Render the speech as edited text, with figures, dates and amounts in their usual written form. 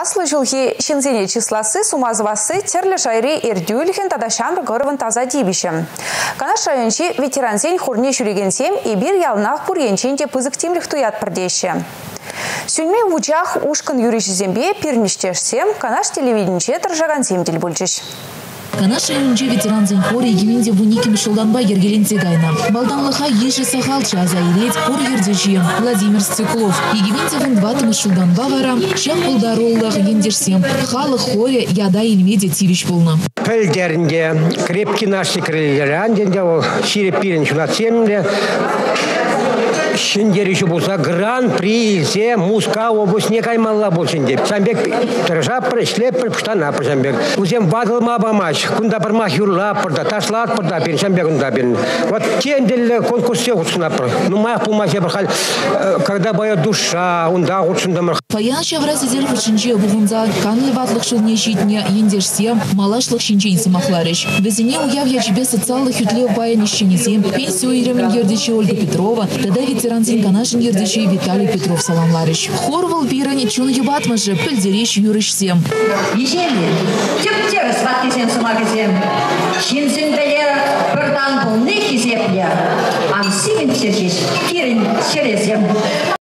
Маслы жылхи шинзене числасы сумазывасы терлі жайри эрдюльхен тадашан ғырвын таза дебіші. Канаш райончи ветеранзен хурне жүрегенсем и бир ялнақ пуренченде пызықтемлік туят бірдеші. Сүйме вучах ушкан юришізембе пирништешсем канаш телевиденче тұржаған дел бөлчіш. Канаш райончи ветеранзен хоре егеменде вуники Мишелданба ергеленсе гайна. Балданлыха еші сахалчы азайрет хор ердежи Владимир Стеклов. Егеменде вундваты Мишелданба вара шақ бұлдароллағы ендерсем. Халық хоре яда илмеде тивиш болна. Пөлдерінде, крепки наши крыльеранденде, ширепирен чунатсемде, Шиндер еще болса гран-при зе Муска областне каймалла болсынде. Самбек тыржа пришлеп штана пришамбек. Узем бадылма бамач, кунда бармах юрла порда, ташлат порда пин самбек кунда пин. Вот тендель конкурсе утсна про. Ну мах пумасе брахал, когда боя душа, унда утсна мах. Паян шаврази зер фурчинче бугунза канлы ватлык шулне щитне ендерсе малашлык шинчен самахларыш. Везене уяв ячбе социаллы хютлев баян ищенесем пенсию иремен ердече Ольга Петрова, тогда ветеранзин канашин ердече Виталий Петров саламларыш. Хорвал бирани чун юбатмажы пыльдереш юрышсем. Ежели тюптер сваткисем сумагисем, шинзинделер бырдан полны кизепля, ам сивен чешиш, кирин чересем.